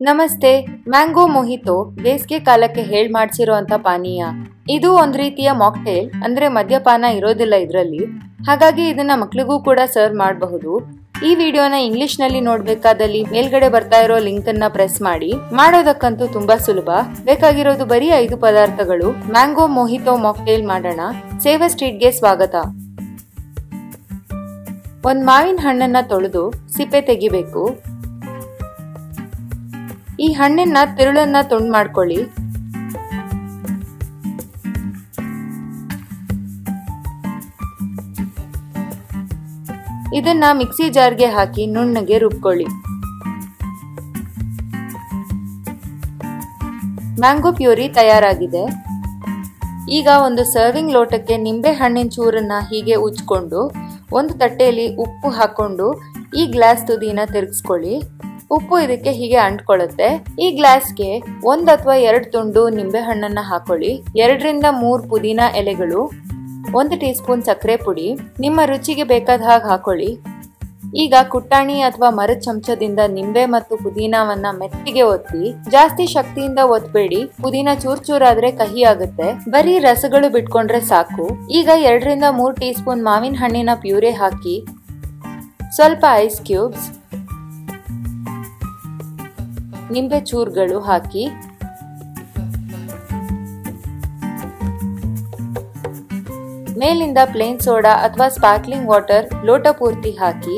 ನಮಸ್ತೆ. ಮ್ಯಾಂಗೋ ಮೊಹಿತೋ ಬೇಸಿಗೆ ಕಾಲಕ್ಕೆ ಹೇಳ್ ಮಾಡ್ಸಿರೋಂಥ ಪಾನೀಯ. ಇದು ಒಂದ್ ರೀತಿಯ ಮಾಕ್ಟೇಲ್, ಅಂದ್ರೆ ಮದ್ಯಪಾನ ಇರೋದಿಲ್ಲ ಇದರಲ್ಲಿ. ಹಾಗಾಗಿ ಇದನ್ನ ಮಕ್ಳಿಗೂ ಕೂಡ ಸರ್ವ್ ಮಾಡಬಹುದು. ಈ ವಿಡಿಯೋನ ಇಂಗ್ಲಿಷ್ ನಲ್ಲಿ ನೋಡ್ಬೇಕಾದಲ್ಲಿ ಮೇಲ್ಗಡೆ ಬರ್ತಾ ಇರೋ ಲಿಂಕ್ ಅನ್ನ ಪ್ರೆಸ್ ಮಾಡಿ. ಮಾಡೋದಕ್ಕಂತೂ ತುಂಬಾ ಸುಲಭ. ಬೇಕಾಗಿರೋದು ಬರೀ 5 ಪದಾರ್ಥಗಳು. ಮ್ಯಾಂಗೋ ಮೊಹಿತೋ ಮಾಕ್ಟೇಲ್ ಮಾಡೋಣ. ಸೇವ ಸ್ಟ್ರೀಟ್ಗೆ ಸ್ವಾಗತ. ಒಂದ್ ಮಾವಿನ ಹಣ್ಣನ್ನ ತೊಳೆದು ಸಿಪ್ಪೆ ತೆಗಿಬೇಕು. ಈ ಹಣ್ಣಿನ ತಿರುಳನ್ನ ತುಂಡು ಮಾಡ್ಕೊಳ್ಳಿ. ಇದನ್ನ ಮಿಕ್ಸಿ ಜಾರ್ಗೆ ಹಾಕಿ ನುಣ್ಣಗೆ ರುಬ್ಕೊಳ್ಳಿ. Mango puree ತಯಾರಾಗಿದೆ. ಈಗ ಒಂದು ಸರ್ವಿಂಗ್ ಲೋಟಕ್ಕೆ ನಿಂಬೆ ಹಣ್ಣಿನ ಚೂರನ್ನ ಹೀಗೆ ಉಜ್ಕೊಂಡು ಒಂದು ತಟ್ಟೆಯಲ್ಲಿ ಉಪ್ಪು ಹಾಕೊಂಡು ಈ ಗ್ಲಾಸ್ ತುದಿನ ತಿರುಗಿಸ್ಕೊಳ್ಳಿ. ಉಪ್ಪು ಇದಕ್ಕೆ ಹೀಗೆ ಅಂಟ್ಕೊಳ್ಳುತ್ತೆ. ಈ ಗ್ಲಾಸ್ಗೆ 1 ಅಥವಾ 2 ತುಂಡು ನಿಂಬೆ ಹಣ್ಣನ್ನ ಹಾಕೊಳ್ಳಿ. 2 ರಿಂದ 3 ಪುದೀನ ಎಲೆಗಳು, 1 ಟೀ ಸ್ಪೂನ್ ಸಕ್ಕರೆ ಪುಡಿ, ನಿಮ್ಮ ರುಚಿಗೆ ಬೇಕಾದ ಹಾಗೆ ಹಾಕೊಳ್ಳಿ. ಈಗ ಕುಟ್ಟಾಣಿ ಅಥವಾ ಮರದ ಚಮಚದಿಂದ ನಿಂಬೆ ಮತ್ತು ಪುದೀನವನ್ನ ಮೆತ್ತಿಗೆ ಒತ್ತಿ. ಜಾಸ್ತಿ ಶಕ್ತಿಯಿಂದ ಒತ್ತಬೇಡಿ, ಪುದೀನ ಚೂರ್ ಚೂರಾದ್ರೆ ಕಹಿ ಆಗುತ್ತೆ. ಬರೀ ರಸಗಳು ಬಿಟ್ಕೊಂಡ್ರೆ ಸಾಕು. ಈಗ 2 ರಿಂದ 3 ಟೀ ಸ್ಪೂನ್ ಮಾವಿನ ಹಣ್ಣಿನ ಪ್ಯೂರೆ ಹಾಕಿ, ಸ್ವಲ್ಪ ಐಸ್ ಕ್ಯೂಬ್ಸ್, ನಿಂಬೆ ಚೂರುಗಳು ಹಾಕಿ, ಮೇಲಿಂದ ಪ್ಲೇನ್ ಸೋಡಾ ಅಥವಾ ಸ್ಪಾರ್ಕ್ಲಿಂಗ್ ವಾಟರ್ ಲೋಟ ಪೂರ್ತಿ ಹಾಕಿ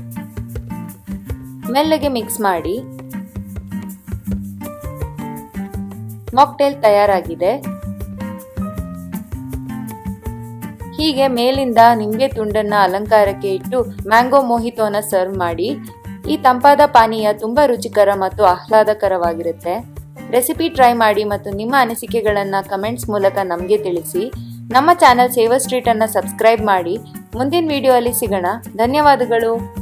ಮೆಲ್ಲಗೆ ಮಿಕ್ಸ್ ಮಾಡಿ. ಮಾಕ್ಟೇಲ್ ತಯಾರಾಗಿದೆ. ಹೀಗೆ ಮೇಲಿಂದ ನಿಂಬೆ ತುಂಡನ್ನ ಅಲಂಕಾರಕ್ಕೆ ಇಟ್ಟು ಮ್ಯಾಂಗೋ ಮೊಹಿತೋನ ಸರ್ವ್ ಮಾಡಿ. ಈ ತಂಪಾದ ಪಾನೀಯ ತುಂಬಾ ರುಚಿಕರ ಮತ್ತು ಆಹ್ಲಾದಕರವಾಗಿರುತ್ತೆ. ರೆಸಿಪಿ ಟ್ರೈ ಮಾಡಿ ಮತ್ತು ನಿಮ್ಮ ಅನಿಸಿಕೆಗಳನ್ನ ಕಮೆಂಟ್ಸ್ ಮೂಲಕ ನಮಗೆ ತಿಳಿಸಿ. ನಮ್ಮ ಚಾನೆಲ್ ಸೇವ ಸ್ಟ್ರೀಟ್ ಅನ್ನ ಸಬ್ಸ್ಕ್ರೈಬ್ ಮಾಡಿ. ಮುಂದಿನ ವಿಡಿಯೋ ಅಲ್ಲಿ ಸಿಗೋಣ. ಧನ್ಯವಾದಗಳು.